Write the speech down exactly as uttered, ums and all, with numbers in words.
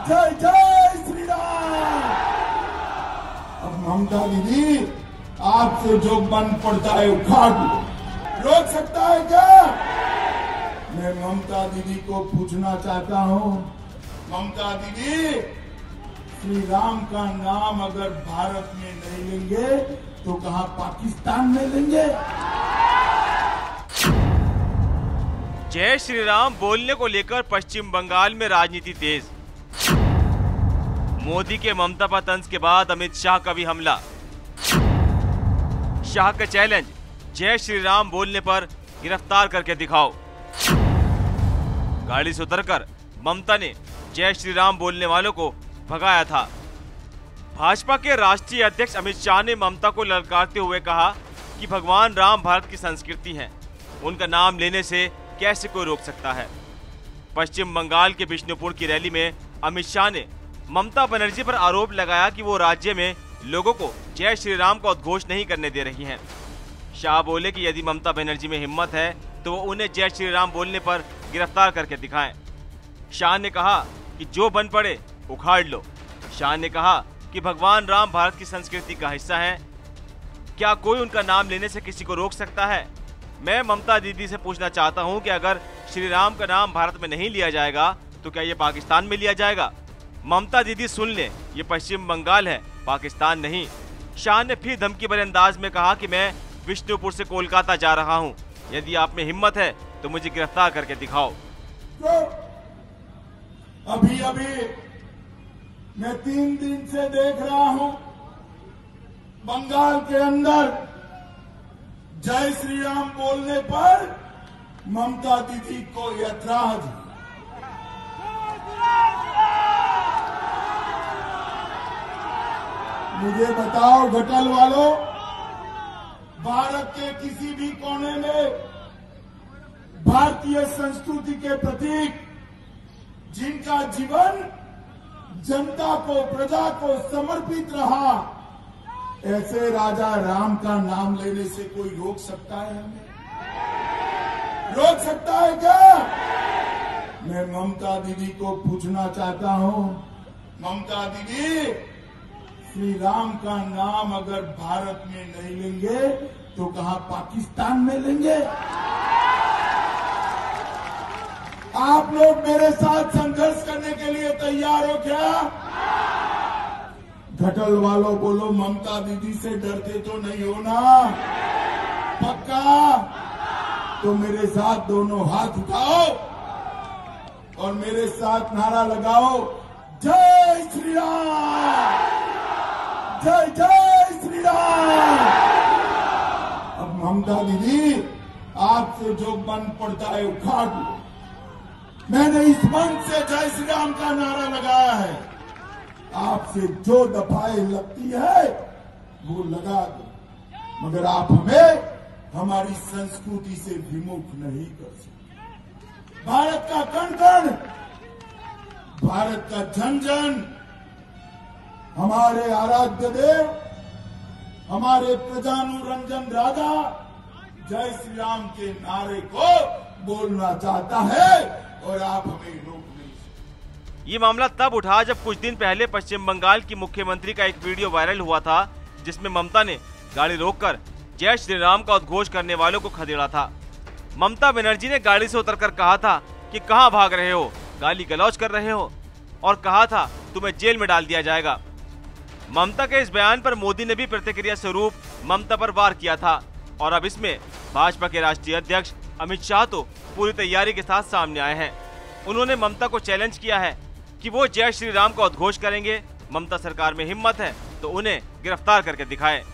जय जय श्री राम। अब ममता दीदी आपसे जो मन पड़ता है उखाड़ लो, रोक सकता है क्या? मैं ममता दीदी को पूछना चाहता हूँ, ममता दीदी श्री राम का नाम अगर भारत में नहीं लेंगे तो कहाँ पाकिस्तान में लेंगे? जय श्री राम बोलने को लेकर पश्चिम बंगाल में राजनीति तेज। मोदी के ममता पर तंज के बाद अमित शाह का भी हमला। शाह का चैलेंज, जय श्री राम बोलने पर गिरफ्तार करके दिखाओ। गाड़ी से उतरकर ममता ने जय श्री राम बोलने वालों को भगाया था। भाजपा के राष्ट्रीय अध्यक्ष अमित शाह ने ममता को ललकारते हुए कहा कि भगवान राम भारत की संस्कृति हैं, उनका नाम लेने से कैसे कोई रोक सकता है। पश्चिम बंगाल के बिष्णुपुर की रैली में अमित शाह ने ममता बनर्जी पर आरोप लगाया कि वो राज्य में लोगों को जय श्री राम का उद्घोष नहीं करने दे रही हैं। शाह बोले कि यदि ममता बनर्जी में हिम्मत है तो वो उन्हें जय श्री राम बोलने पर गिरफ्तार करके दिखाएं। शाह ने कहा कि जो बन पड़े उखाड़ लो। शाह ने कहा कि भगवान राम भारत की संस्कृति का हिस्सा हैं, क्या कोई उनका नाम लेने से किसी को रोक सकता है? मैं ममता दीदी से पूछना चाहता हूं कि अगर श्री राम का नाम भारत में नहीं लिया जाएगा तो क्या ये पाकिस्तान में लिया जाएगा? ममता दीदी सुन ले, ये पश्चिम बंगाल है, पाकिस्तान नहीं। शाह ने फिर धमकी भरे अंदाज में कहा कि मैं बिष्णुपुर से कोलकाता जा रहा हूं, यदि आप में हिम्मत है तो मुझे गिरफ्तार करके दिखाओ। तो अभी अभी मैं तीन दिन से देख रहा हूं बंगाल के अंदर जय श्री राम बोलने पर ममता दीदी को ऐतराज। मुझे बताओ घटल वालों, भारत के किसी भी कोने में भारतीय संस्कृति के प्रतीक जिनका जीवन जनता को, प्रजा को समर्पित रहा, ऐसे राजा राम का नाम लेने से कोई रोक सकता है? हमें रोक सकता है क्या? मैं ममता दीदी को पूछना चाहता हूं, ममता दीदी श्री राम का नाम अगर भारत में नहीं लेंगे तो कहाँ पाकिस्तान में लेंगे? आप लोग मेरे साथ संघर्ष करने के लिए तैयार हो क्या? घटल वालों बोलो, ममता दीदी से डरते तो नहीं हो ना? पक्का? तो मेरे साथ दोनों हाथ उठाओ और मेरे साथ नारा लगाओ, जय श्री राम, जय जय श्री राम। अब ममता दीदी आपसे जो मन पड़ता है उखाड़ लो। मैंने इस मंच से जय श्री राम का नारा लगाया है, आपसे जो दफाएं लगती है वो लगा दो, मगर आप हमें हमारी संस्कृति से विमुख नहीं कर सकते। भारत का कण कण, भारत का जन जन, हमारे आराध्य देव, हमारे प्रजानुरंजन राजा जय श्री राम के नारे को बोलना चाहता है और आप हमें रोक नहीं सकते। ये मामला तब उठा जब कुछ दिन पहले पश्चिम बंगाल की मुख्यमंत्री का एक वीडियो वायरल हुआ था जिसमें ममता ने गाड़ी रोककर जय श्री राम का उद्घोष करने वालों को खदेड़ा था। ममता बनर्जी ने गाड़ी से उतरकर कहा था कि कहां भाग रहे हो, गाली गलौज कर रहे हो, और कहा था तुम्हें जेल में डाल दिया जाएगा। ममता के इस बयान पर मोदी ने भी प्रतिक्रिया स्वरूप ममता पर वार किया था और अब इसमें भाजपा के राष्ट्रीय अध्यक्ष अमित शाह तो पूरी तैयारी के साथ सामने आए हैं। उन्होंने ममता को चैलेंज किया है कि वो जय श्री राम का उद्घोष करेंगे। ममता सरकार में हिम्मत है तो उन्हें गिरफ्तार करके दिखाएं।